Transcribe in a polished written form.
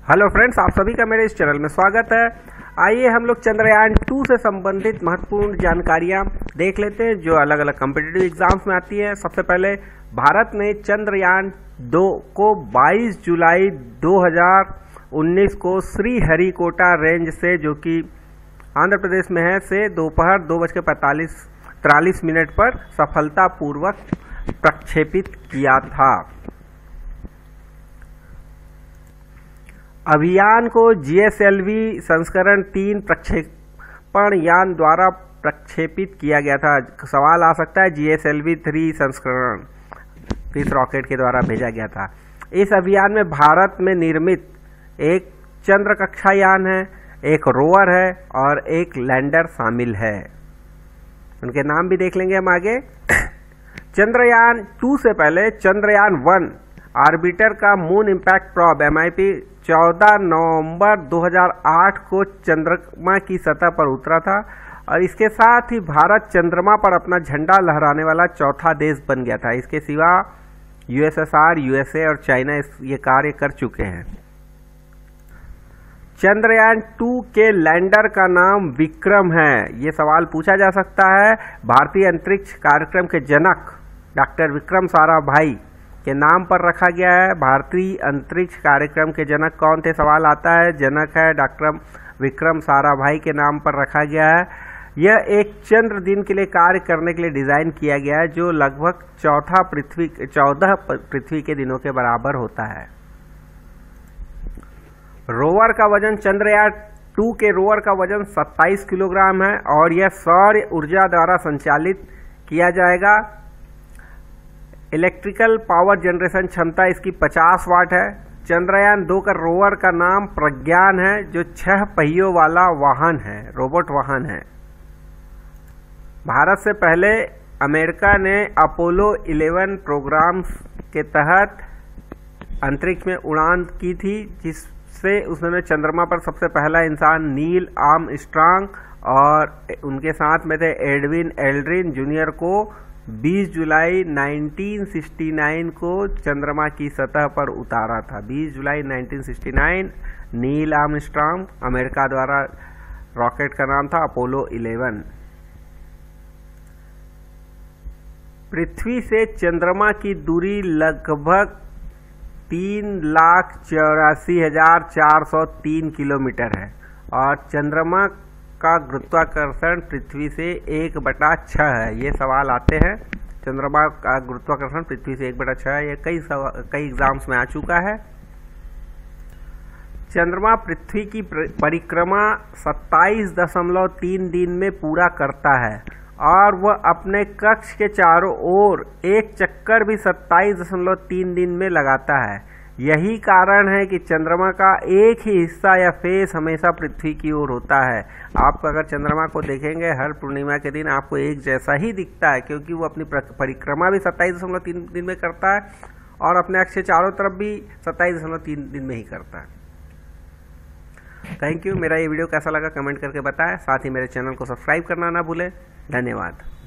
Hello friends, आप सभी का मेरे इस चैनल में स्वागत है। आइए हम लोग चंद्रयान 2 से संबंधित महत्वपूर्ण जानकारियां देख लेते हैं जो अलग अलग कॉम्पिटिटिव एग्जाम्स में आती है। सबसे पहले भारत ने चंद्रयान 2 को 22 जुलाई 2019 को श्रीहरिकोटा रेंज से, जो कि आंध्र प्रदेश में है, से दोपहर 2:43 पर सफलतापूर्वक प्रक्षेपित किया था। अभियान को GSLV संस्करण 3 प्रक्षेपण यान द्वारा प्रक्षेपित किया गया था। सवाल आ सकता है, GSLV 3 संस्करण किस रॉकेट के द्वारा भेजा गया था। इस अभियान में भारत में निर्मित एक चंद्र कक्षा यान है, एक रोवर है और एक लैंडर शामिल है। उनके नाम भी देख लेंगे हम आगे। चंद्रयान 2 से पहले चंद्रयान 1 ऑर्बिटर का मून इम्पैक्ट प्रोब MIP 14 नवंबर 2008 को चंद्रमा की सतह पर उतरा था और इसके साथ ही भारत चंद्रमा पर अपना झंडा लहराने वाला चौथा देश बन गया था। इसके सिवा USSR, USA और चाइना ये कार्य कर चुके हैं। चंद्रयान 2 के लैंडर का नाम विक्रम है। ये सवाल पूछा जा सकता है। भारतीय अंतरिक्ष कार्यक्रम के जनक डॉक्टर विक्रम साराभाई के नाम पर रखा गया है। भारतीय अंतरिक्ष कार्यक्रम के जनक कौन थे, सवाल आता है। जनक है डॉक्टर विक्रम साराभाई के नाम पर रखा गया है। यह एक चंद्र दिन के लिए कार्य करने के लिए डिजाइन किया गया है, जो लगभग 14 पृथ्वी के दिनों के बराबर होता है। रोवर का वजन, चंद्रयान 2 के रोवर का वजन 27 किलोग्राम है और यह सौर ऊर्जा द्वारा संचालित किया जाएगा। इलेक्ट्रिकल पावर जनरेशन क्षमता इसकी 50 वाट है। चंद्रयान 2 का रोवर का नाम प्रज्ञान है, जो 6 पहियों वाला वाहन है, रोबोट वाहन है। भारत से पहले अमेरिका ने अपोलो 11 प्रोग्राम के तहत अंतरिक्ष में उड़ान की थी, जिससे उसने चंद्रमा पर सबसे पहला इंसान नील आर्मस्ट्रांग और उनके साथ में थे एडविन एल्ड्रिन जूनियर को 20 जुलाई 1969 को चंद्रमा की सतह पर उतारा था। 20 जुलाई 1969 नील आर्मस्ट्रांग, अमेरिका द्वारा रॉकेट का नाम था अपोलो 11। पृथ्वी से चंद्रमा की दूरी लगभग 3,84,403 किलोमीटर है और चंद्रमा का गुरुत्वाकर्षण पृथ्वी से 1/6 है। ये सवाल आते हैं। चंद्रमा का गुरुत्वाकर्षण पृथ्वी से 1/6 है। ये कई एग्जाम्स में आ चुका है। चंद्रमा पृथ्वी की परिक्रमा 27.3 दिन में पूरा करता है और वह अपने कक्ष के चारों ओर एक चक्कर भी 27.3 दिन में लगाता है। यही कारण है कि चंद्रमा का एक ही हिस्सा या फेस हमेशा पृथ्वी की ओर होता है। आप अगर चंद्रमा को देखेंगे हर पूर्णिमा के दिन आपको एक जैसा ही दिखता है, क्योंकि वो अपनी परिक्रमा भी 27.3 दिन में करता है और अपने अक्ष के चारों तरफ भी 27.3 दिन में ही करता है। Thank you. मेरा ये वीडियो कैसा लगा कमेंट करके बताएं। साथ ही मेरे चैनल को सब्सक्राइब करना ना भूलें। धन्यवाद।